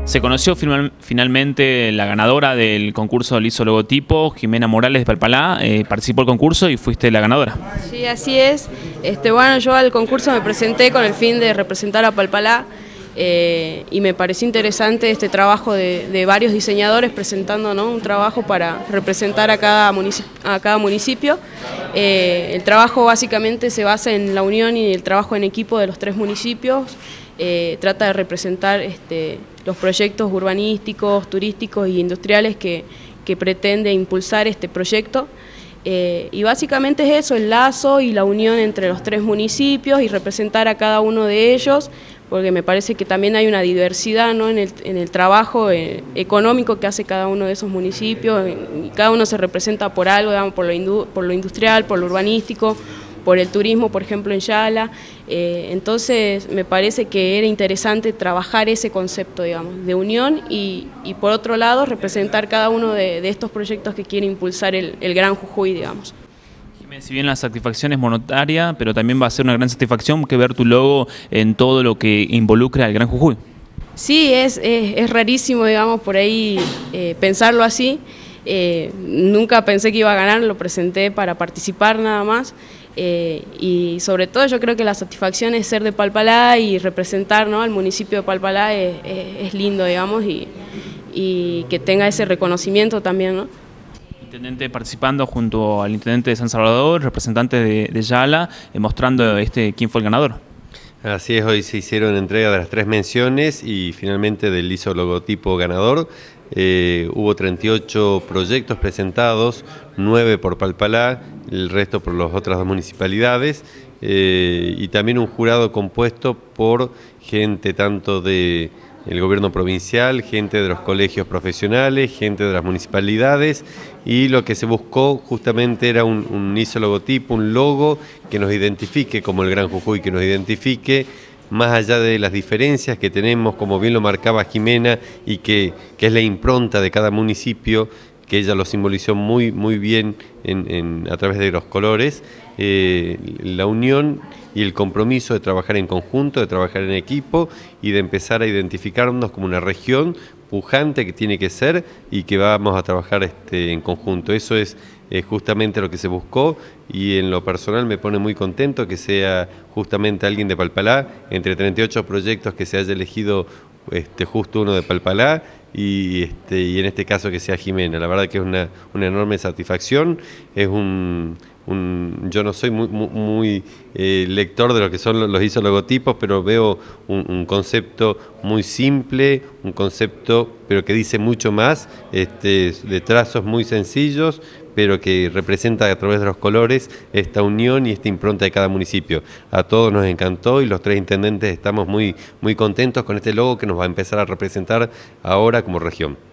Se conoció finalmente la ganadora del concurso del ISO Logotipo, Jimena Morales de Palpalá. Participó del concurso y fuiste la ganadora. Sí, así es. Bueno, yo al concurso me presenté con el fin de representar a Palpalá y me pareció interesante este trabajo de varios diseñadores presentando, ¿no?, un trabajo para representar a cada municipio. El trabajo básicamente se basa en la unión y el trabajo en equipo de los 3 municipios. Trata de representar los proyectos urbanísticos, turísticos y industriales que pretende impulsar este proyecto. Y básicamente es eso, el lazo y la unión entre los 3 municipios y representar a cada uno de ellos, porque me parece que también hay una diversidad, ¿no?, en el trabajo económico que hace cada uno de esos municipios, y cada uno se representa por algo, digamos, por lo industrial, por lo urbanístico, por el turismo, por ejemplo, en Yala. Entonces me parece que era interesante trabajar ese concepto, digamos, de unión y por otro lado representar cada uno de estos proyectos que quiere impulsar el Gran Jujuy, digamos. Si bien la satisfacción es monetaria, pero también va a ser una gran satisfacción que ver tu logo en todo lo que involucra al Gran Jujuy. Sí, es rarísimo, digamos, por ahí pensarlo así. Nunca pensé que iba a ganar, lo presenté para participar nada más. Y sobre todo yo creo que la satisfacción es ser de Palpalá y representar, ¿no?, al municipio de Palpalá es lindo, digamos, y que tenga ese reconocimiento también, ¿no? Intendente participando junto al intendente de San Salvador, representante de Yala, mostrando quién fue el ganador. Así es, hoy se hicieron entrega de las 3 menciones y finalmente del ISO Logotipo ganador. Hubo 38 proyectos presentados, 9 por Palpalá, el resto por las otras 2 municipalidades, y también un jurado compuesto por gente tanto del gobierno provincial, gente de los colegios profesionales, gente de las municipalidades, y lo que se buscó justamente era un ISO Logotipo, un logo que nos identifique como el Gran Jujuy, que nos identifique más allá de las diferencias que tenemos, como bien lo marcaba Jimena, y que es la impronta de cada municipio, que ella lo simbolizó muy bien a través de los colores, la unión y el compromiso de trabajar en conjunto, de trabajar en equipo y de empezar a identificarnos como una región pujante que tiene que ser y que vamos a trabajar en conjunto. Eso es justamente lo que se buscó, y en lo personal me pone muy contento que sea justamente alguien de Palpalá, entre 38 proyectos que se haya elegido justo uno de Palpalá, y en este caso que sea Jimena. La verdad que es una enorme satisfacción. Es yo no soy muy lector de lo que son los ISO logotipos, pero veo un concepto muy simple, un concepto pero que dice mucho más, de trazos muy sencillos, pero que representa a través de los colores esta unión y esta impronta de cada municipio. A todos nos encantó y los 3 intendentes estamos muy contentos con este logo que nos va a empezar a representar ahora como región.